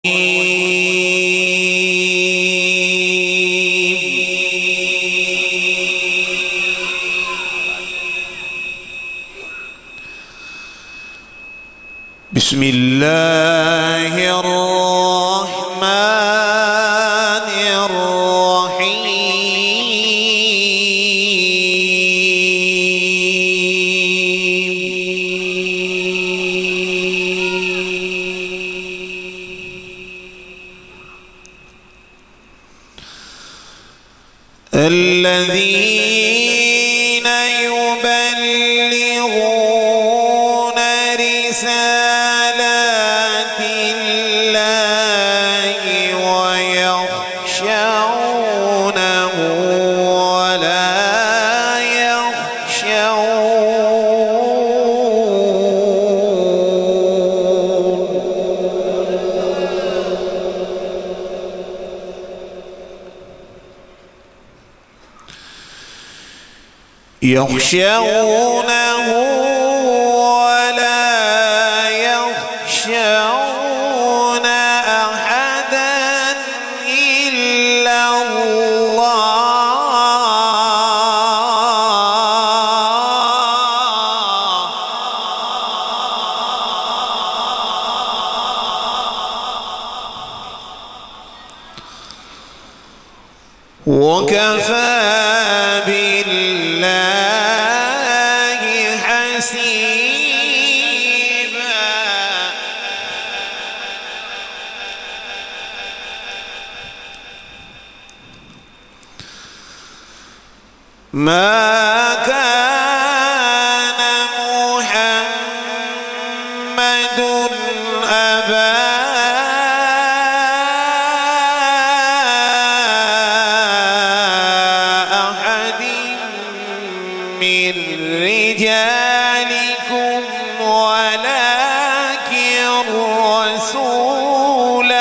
بسم الله الرحمن الرحيم الذين يبلغون رسالات الله ويخشونه ولا يخشونه ولا يخشون أحدا إلا الله وكفى بالله حسيبا ما كان محمد أبا من رجالكم ولكن رسول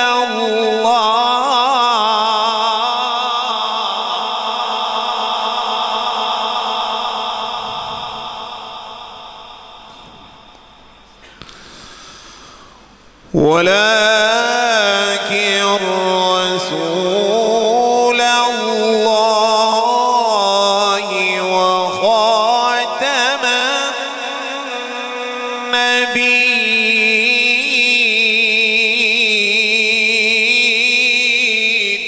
الله وخاتم النبيين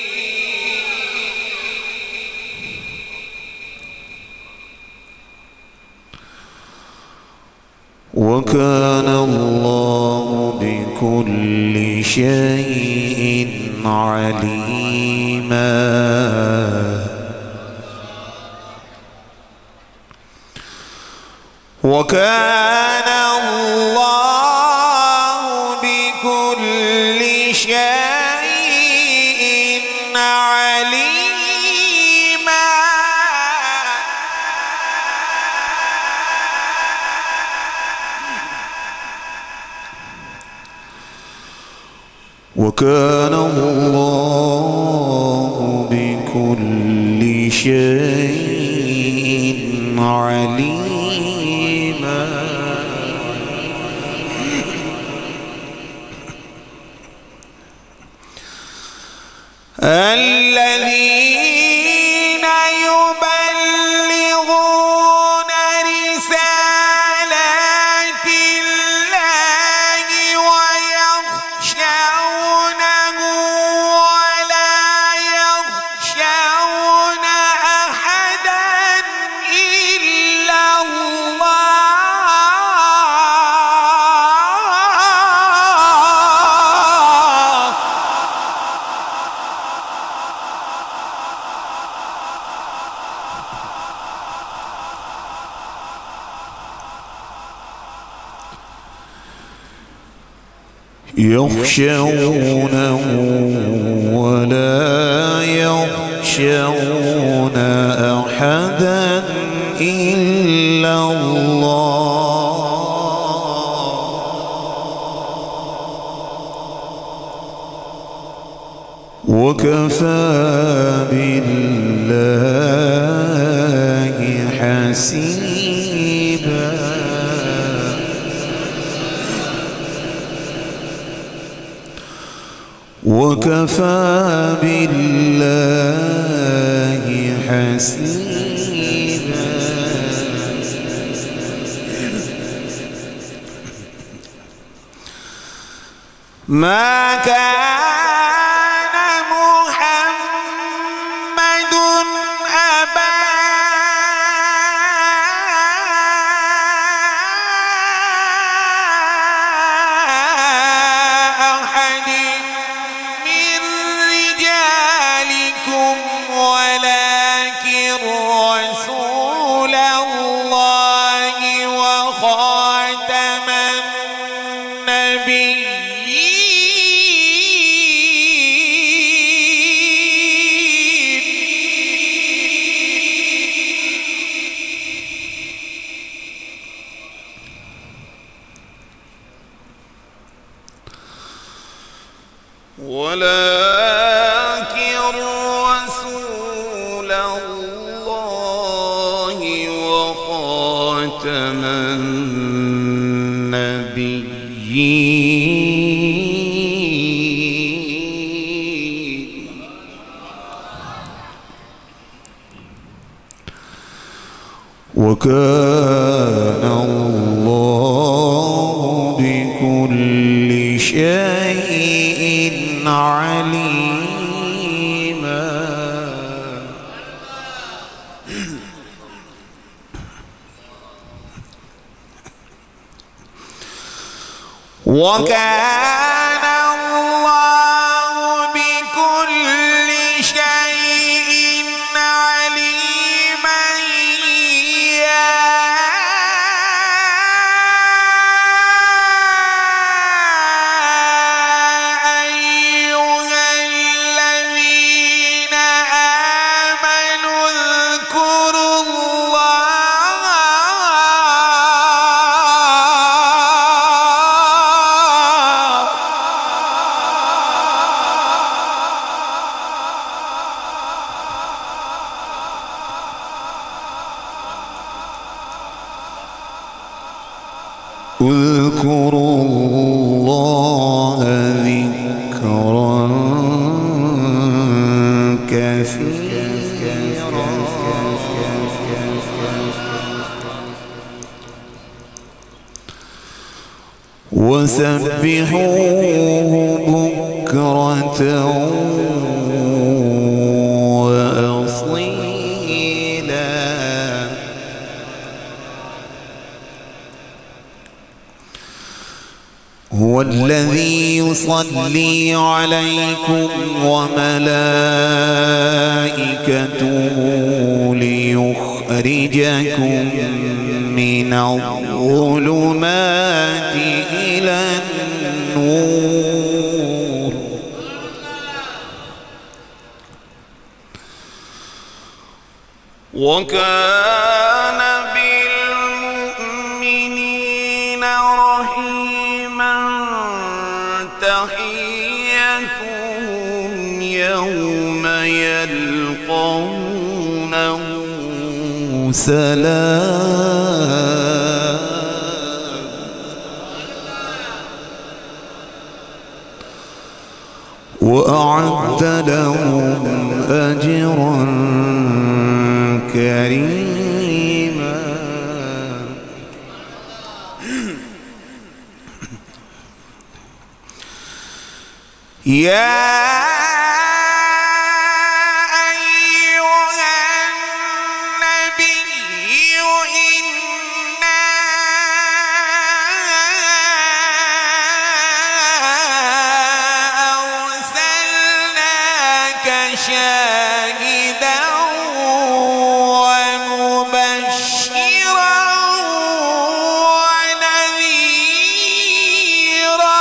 وكان الله بكل شيء عليما وكان الله بكل شيء عليما وكان الله بكل شيء عليما الذين يبلغون رسالات الله ويخشونه ولا يخشون أحدا إلا الله يخشونه ولا يخشون أحدا إلا الله وكفى بالله حسيبا وكفى بالله حسيبا. ما كان محمد أبا أحد من رجالكم ولكن رسول الله وخاتم النبيين. ولكن رسول الله وخاتم النبيين. وكان الله بكل شيء عليما. وكان الله بكل شيء عليما. يا أيها الذين آمنوا اذكروا الله اذكروا الله ذكرا كثيرا. وسبحوه بكرة وأصيلا. هو الذي يصلي عليكم وملائكته ليخرجكم من الظلمات إلى النور. وكان بالمؤمنين رحيما. تحيتهم يوم يلقونه سلام. وأعد لهم أجرا كريما. يا أيها النبي إنا أرسلناك شاهدا ومبشرا ونذيرا.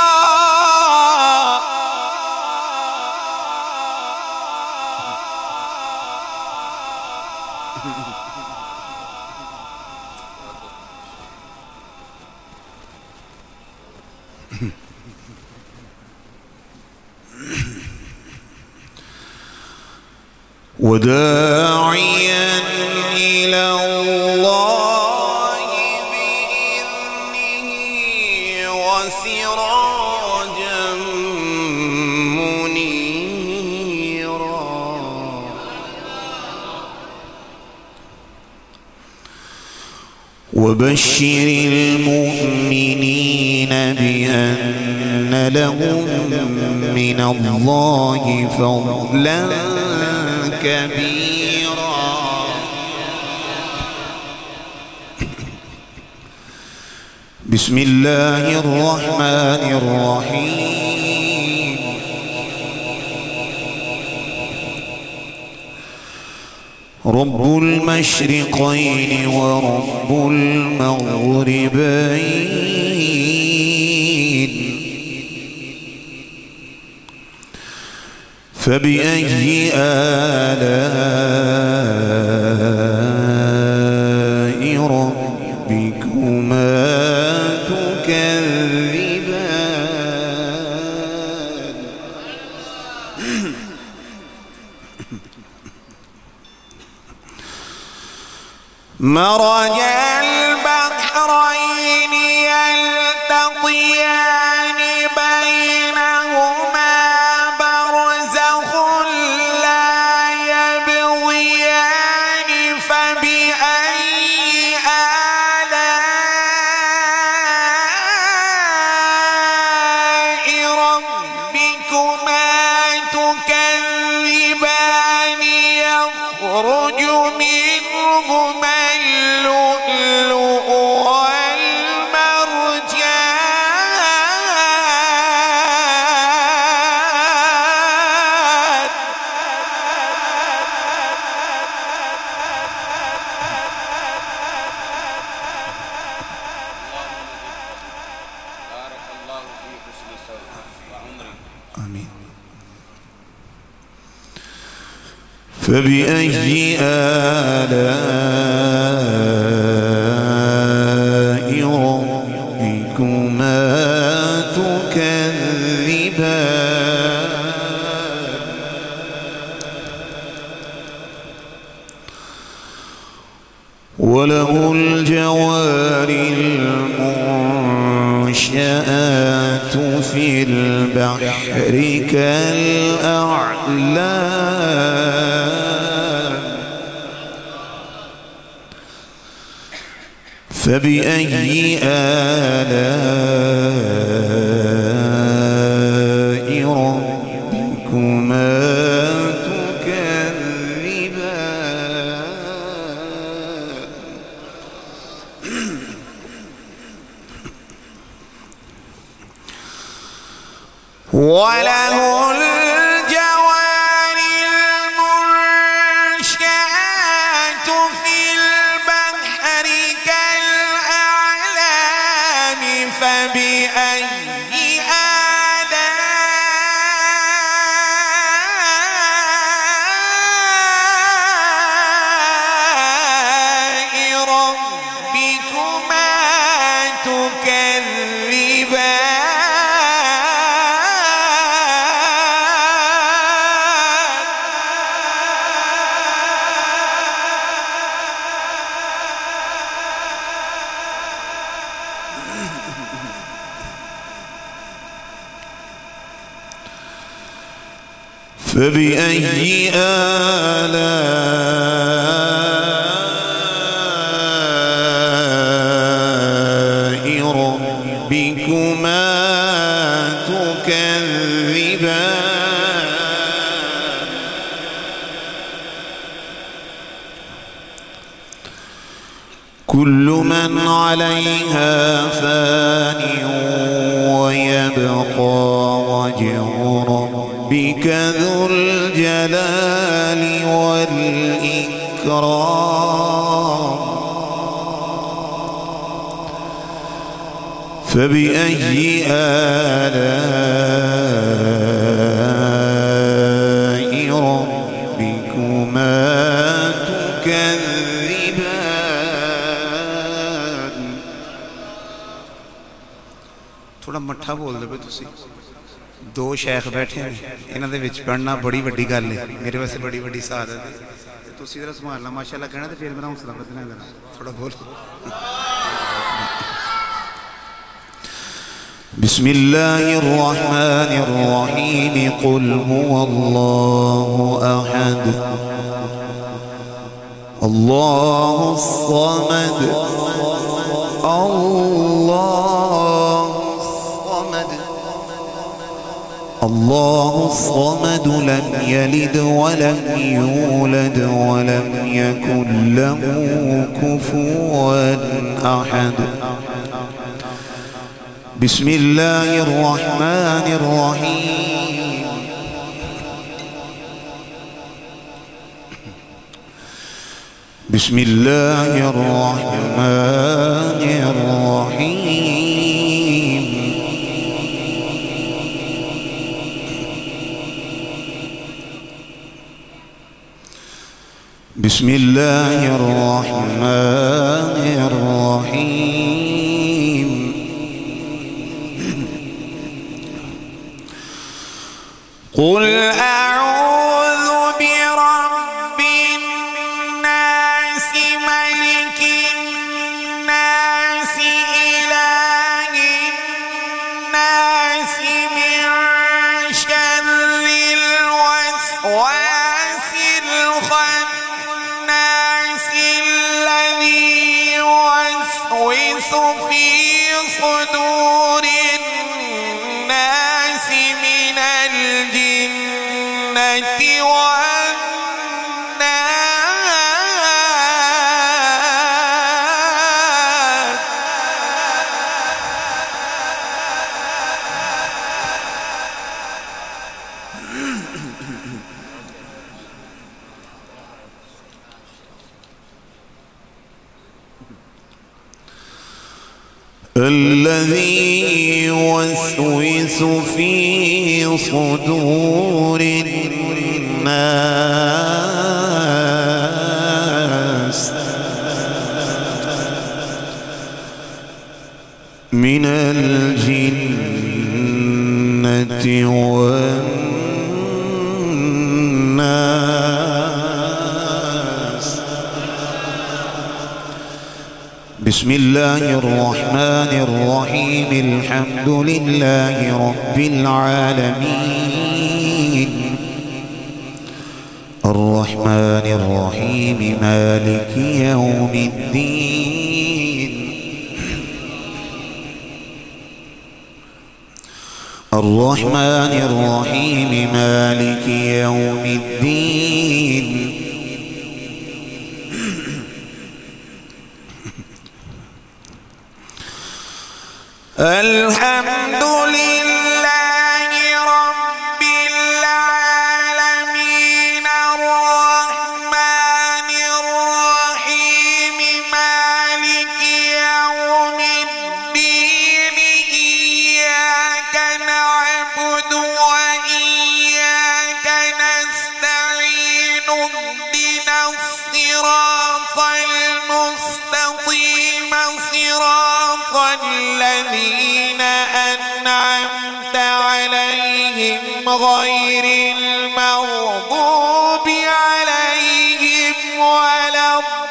وداعيا إلى الله بإذنه وسراجا منيرا. وبشر المؤمنين بأن لهم من الله فضلا كبيرا. بسم الله الرحمن الرحيم. رب المشرقين ورب المغربين فبأي آلاء ربكما تكذبان. مرج البحرين يلتقيان بينهما برزخ لا يبغيان فبأي آلاء ربكما تكذبان. يخرج منهما اللؤلؤ والمرجان. بارك الله في حسن صوتك وعمرك. آمين. فبأي آلاء ربكما تكذبان. وله الجوار المنشآت في البحر كالأعلام. فبأي آلاء ربكما تكذبان. وله الجوار المنشآت في البحر كالأعلام. فبأي آلاء ربكما تكذبان. فبأي آلاء ربكما تكذبان. كل من عليها فان ويبقى وجه ربك ذو الجلال والإكرام. فبأي آلاء ربكما تكذبان. थोड़ा मट्ठा बोल दे तुसी। दो शेख बैठे हैं, इन्हां दे विच पढ़ना बड़ी वड्डी गल है, मेरे वास्ते बड़ी वड्डी सआदत है। तुसी जरा संभालना माशाअल्लाह कहना ते फिर मेरा हौसला बदना जरा थोड़ा बोल। बिस्मिल्लाहिर रहमानिर रहीम। कुल हुवल्लाहु अहद अल्लाहुस समद الله الصمد لم يلد ولم يولد ولم يكن له كفوا أحد. بسم الله الرحمن الرحيم. بسم الله الرحمن الرحيم. بسم الله الرحمن الرحيم. قل أعوذ برب الناس ملك الناس إله الناس من شر الوسواس الخناس الذي يوسوس في صدور الناس من الجنة الذي يوسوس في صدور الناس من الجنة والناس. بسم الله الرحمن الرحيم. الحمد لله رب العالمين الرحمن الرحيم مالك يوم الدين الرحمن الرحيم مالك يوم الدين. الحمد لله رب العالمين الرحمن الرحيم مالك يوم الدين إياك نعبد وإياك نستعين اهدنا الصراط المستقيم صراط الذين أنعمت عليهم غير المغضوب عليهم ولا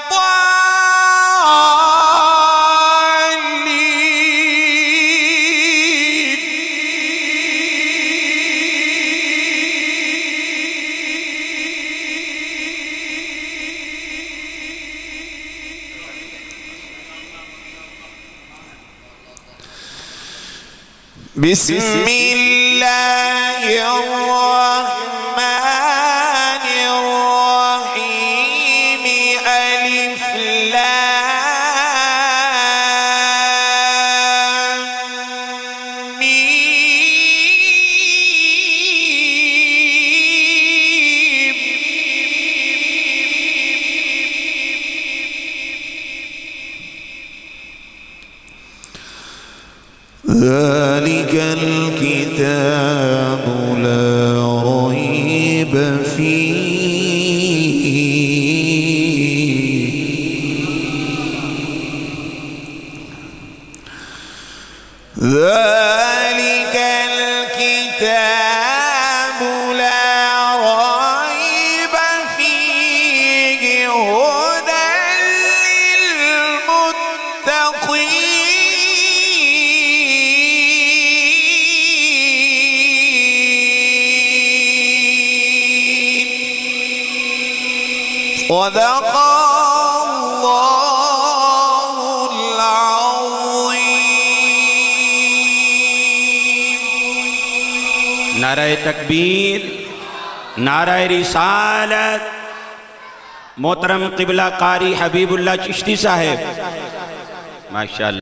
الضالين. بسم الله الرحمن الرحيم ألف لام ميم. ذلك الكتاب لا ريب فيه ذلك الكتاب لا ريب فيه هدى للمتقين. صدق الله العظيم. नारा तकबीर, नारा रिसालत। मोहतरम क़िबला कारी हबीबुल्लाह चिश्ती साहब, माशाअल्लाह।